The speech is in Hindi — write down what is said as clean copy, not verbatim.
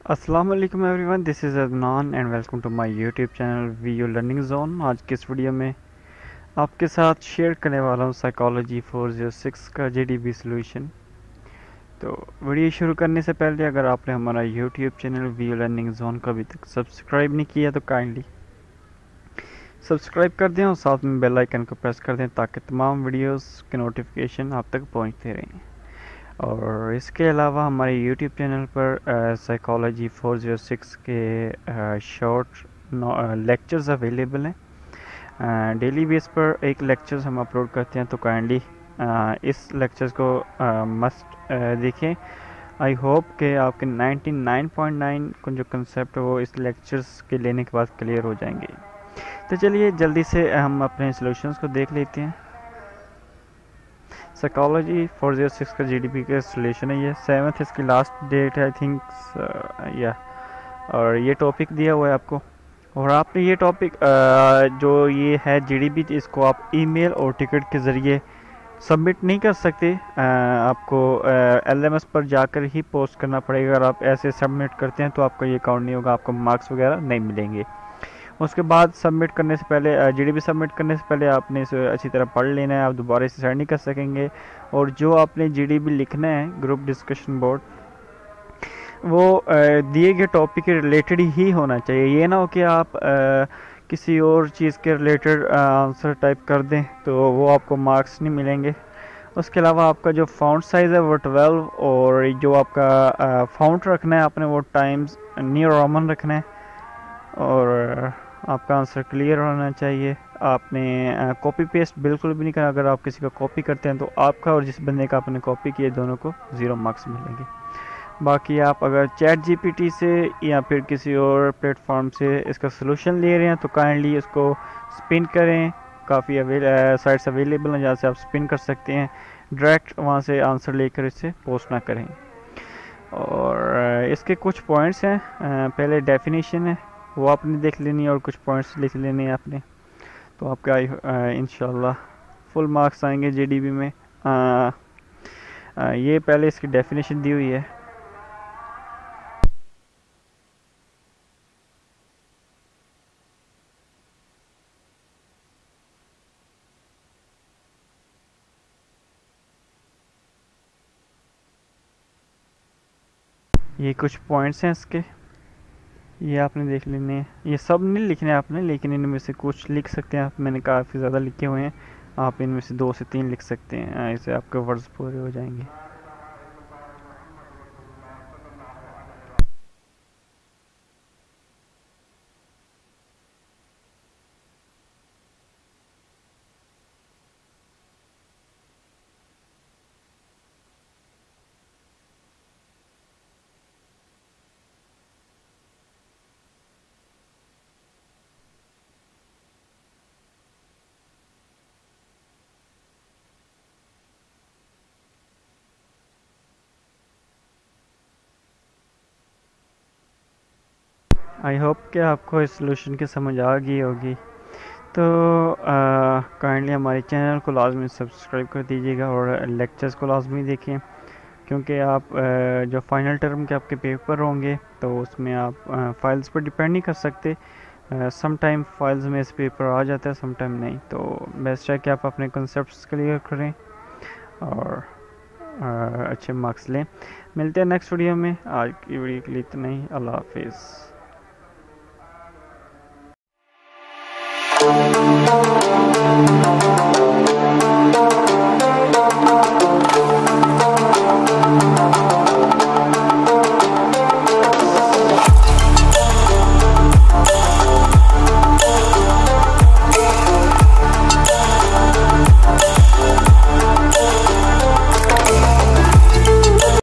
अस्सलाम वालेकुम everyone, this is Adnan and welcome to my YouTube channel VU learning zone. आज की इस वीडियो में आपके साथ शेयर करने वाला हूँ साइकोलॉजी 406 का जीडीबी सॉल्यूशन। तो वीडियो शुरू करने से पहले अगर आपने हमारा YouTube channel VU learning zone को अभी तक सब्सक्राइब नहीं किया तो काइंडली सब्सक्राइब कर दें और साथ में बेल आइकन को प्रेस कर दें ताकि तमाम वीडियोस के नोटिफिकेशन आप तक पहुँचते रहें। और इसके अलावा हमारे यूट्यूब चैनल पर साइकोलॉजी 406 के शॉर्ट लेक्चर्स अवेलेबल हैं। डेली बेस पर एक लेक्चर्स हम अपलोड करते हैं, तो काइंडली इस लेक्चर्स को मस्ट देखें। आई होप कि आपके 99.9 को जो कंसेप्ट है वो इस लेक्चर्स के लेने के बाद क्लियर हो जाएंगे। तो चलिए जल्दी से हम अपने सॉल्यूशंस को देख लेते हैं। साइकोलॉजी 406 का जीडीपी का सॉल्यूशन है, ये 7th इसकी लास्ट डेट है आई थिंक या। और ये टॉपिक दिया हुआ है आपको, और आपने ये टॉपिक जो ये है जीडीपी, इसको आप ईमेल और टिकट के ज़रिए सबमिट नहीं कर सकते। आपको एलएमएस पर जाकर ही पोस्ट करना पड़ेगा। अगर आप ऐसे सबमिट करते हैं तो आपका ये काउंट नहीं होगा, आपको मार्क्स वगैरह नहीं मिलेंगे। उसके बाद सबमिट करने से पहले जीडीपी सबमिट करने से पहले आपने इसे अच्छी तरह पढ़ लेना है, आप दोबारा इसे सेंड नहीं कर सकेंगे। और जो आपने जीडीपी लिखना है ग्रुप डिस्कशन बोर्ड, वो दिए गए टॉपिक के रिलेटेड ही होना चाहिए। ये ना हो कि आप किसी और चीज़ के रिलेटेड आंसर टाइप कर दें तो वो आपको मार्क्स नहीं मिलेंगे। उसके अलावा आपका जो फाउंट साइज़ है वो 12, और जो आपका फाउंट रखना है आपने वो टाइम्स न्यू रोमन रखना है। और आपका आंसर क्लियर होना चाहिए। आपने कॉपी पेस्ट बिल्कुल भी नहीं करना। अगर आप किसी का कॉपी करते हैं तो आपका और जिस बंदे का आपने कॉपी किया दोनों को 0 मार्क्स मिलेंगे। बाकी आप अगर चैट जीपीटी से या फिर किसी और प्लेटफॉर्म से इसका सलूशन ले रहे हैं तो काइंडली इसको स्पिन करें। काफ़ी साइट्स अवेलेबल हैं जहाँ से आप स्पिन कर सकते हैं। डायरेक्ट वहाँ से आंसर लेकर इसे पोस्ट ना करें। और इसके कुछ पॉइंट्स हैं। पहले डेफिनेशन है, वो आपने देख लेनी है और कुछ पॉइंट्स लिख लेने हैं आपने, तो आपका इंशाल्लाह फुल मार्क्स आएंगे जीडीबी में। ये पहले इसकी डेफिनेशन दी हुई है। ये कुछ पॉइंट्स हैं इसके, ये आपने देख लेने हैं। ये सब नहीं लिखने आपने, लेकिन इनमें से कुछ लिख सकते हैं आप। मैंने काफ़ी ज़्यादा लिखे हुए हैं, आप इनमें से 2 से 3 लिख सकते हैं, ऐसे आपके वर्ड्स पूरे हो जाएंगे। आई होप कि आपको इस सॉल्यूशन की समझ आ गई होगी। तो काइंडली हमारे चैनल को लाजमी सब्सक्राइब कर दीजिएगा और लेक्चर्स को लाजमी देखें, क्योंकि आप जो फाइनल टर्म के आपके पेपर होंगे तो उसमें आप फाइल्स पर डिपेंड नहीं कर सकते। सम टाइम फाइल्स में इस पेपर आ जाता है, सम टाइम नहीं। तो बेस्ट है कि आप अपने कंसेप्ट क्लियर करें और अच्छे मार्क्स लें। मिलते हैं नेक्स्ट वीडियो में। आज की वीडियो के लिए इतना ही। अल्लाह हाफिज़।